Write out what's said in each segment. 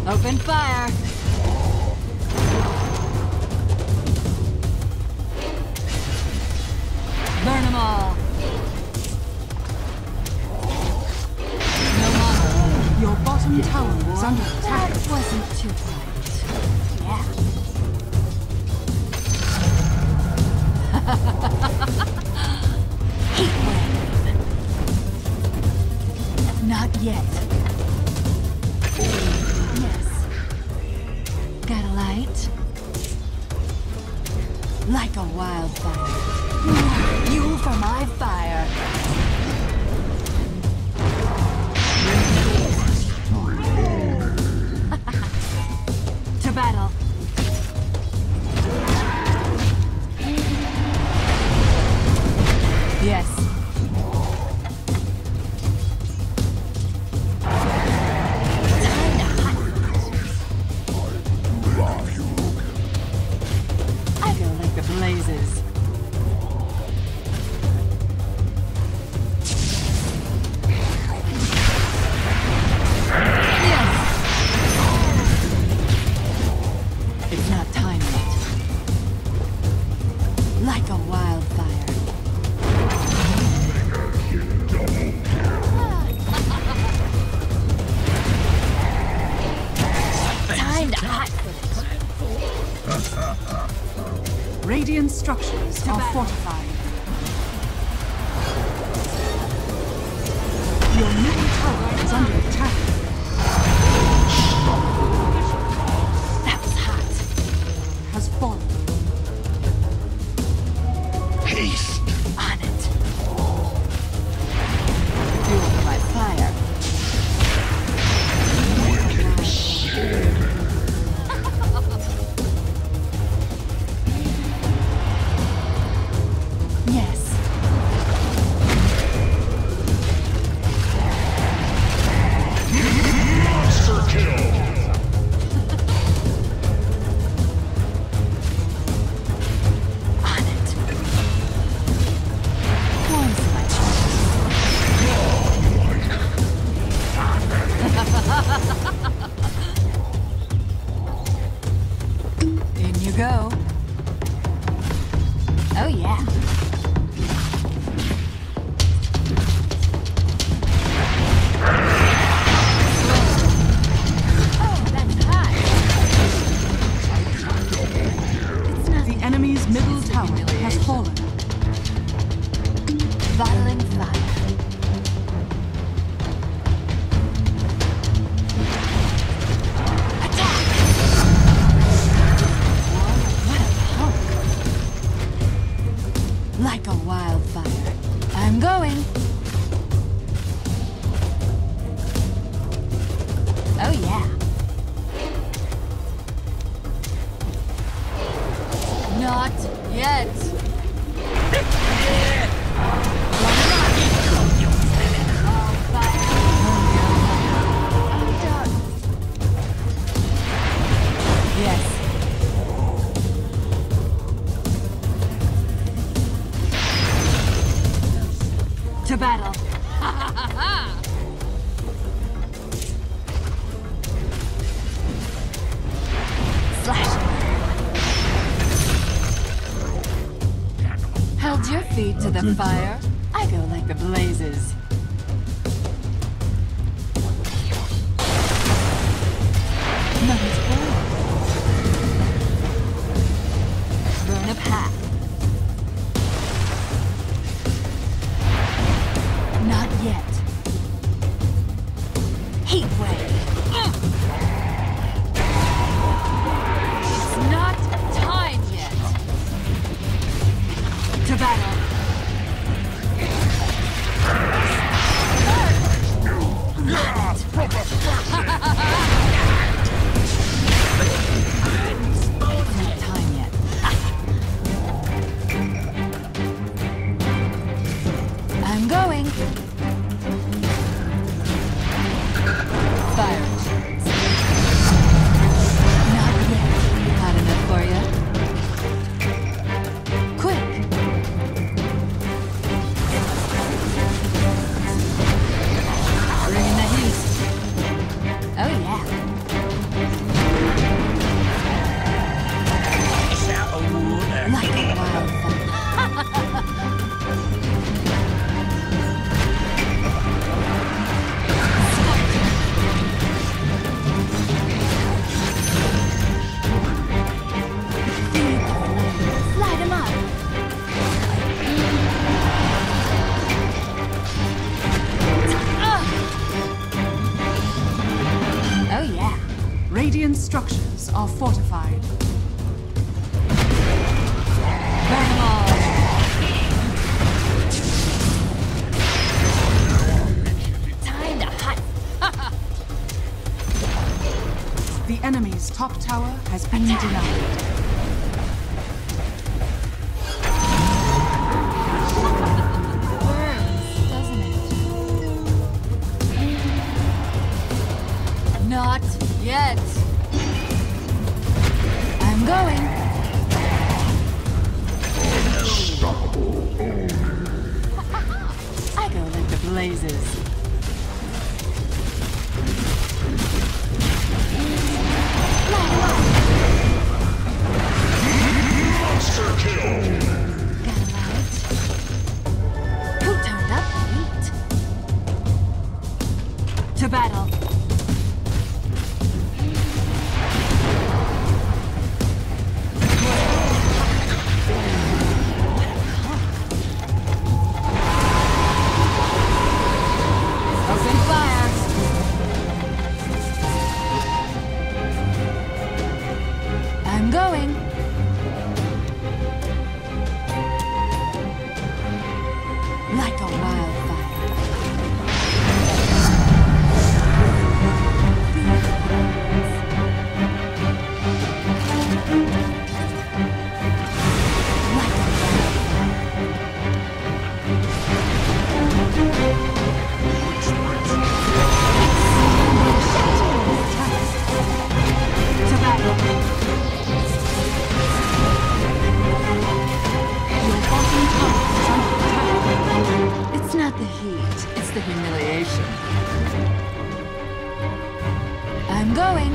Open fire! Burn them all! No more. Your bottom tower is under attack. That wasn't too bright. Yeah. Heat wave. Not yet. Yes. Got a light? Like a wildfire. Fuel for my fire. To battle. Yes. I go like the blazes. Yes. It's not time yet. Like a wildfire. Time to hot foot. Radiant structures are fortified. Your middle tower is under attack. That was hot. Has fallen. Haste. On it. Fuel for my fire. Yes. Monster kill. On it. Warms my chest. In you go. Oh yeah. Oh, that's hot. It's not The enemy's middle tower has fallen. bottling fire. Attack! What a punk! Like a wildfire. I'm going. Oh yeah. Not yet. Yes. To battle. Slash. Held your feet to the fire. I go like the blazes. Nothing's burning. Burn up hot. Not yet. Heat wave. It's not time yet. To battle. Not time yet. I'm going. Fire. Radiant structures are fortified. Burn them all. Time to hunt. The enemy's top tower has been denied. Not yet. I'm going. I go like the blazes. Monster kill. Got a light. Who turned up the heat? To battle. I'm going. Like a wildfire. To battle. It's not the heat, it's the humiliation. I'm going.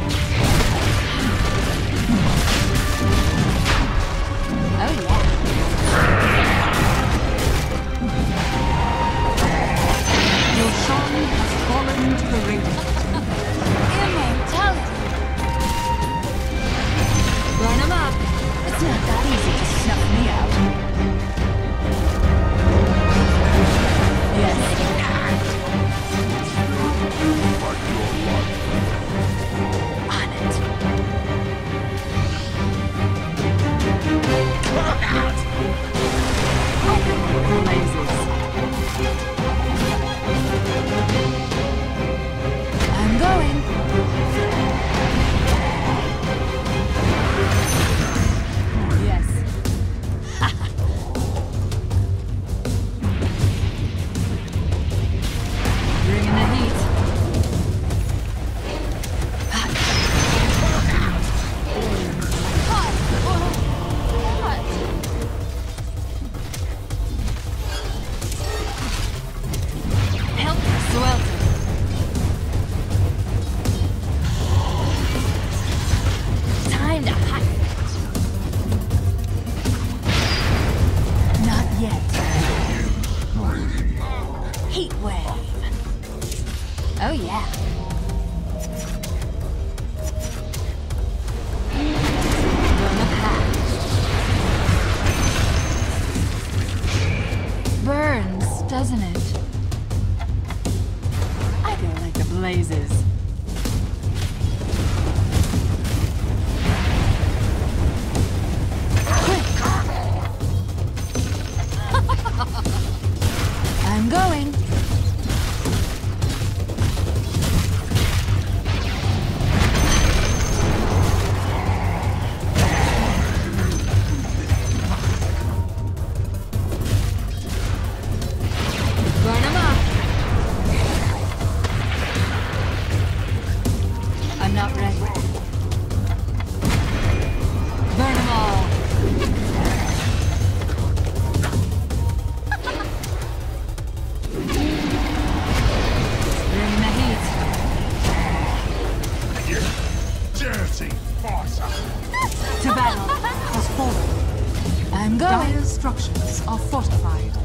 Oh yeah. Your shrine has fallen to the radiant. Immortality. Burn 'em up. It's not that easy to snuff me out. Yes. On it. Blazes. I'm going. Yes. Bringing the heat. Help swelter. Time to hunt. Not yet. Heat wave. Oh yeah. Burn a patch. Burns, doesn't it? I go like the blazes. I'm going. Burn 'em up. I'm not ready. Burn 'em all. Bring the heat. You dirty farsa. To battle has fallen. I'm going. Dire structures are fortified.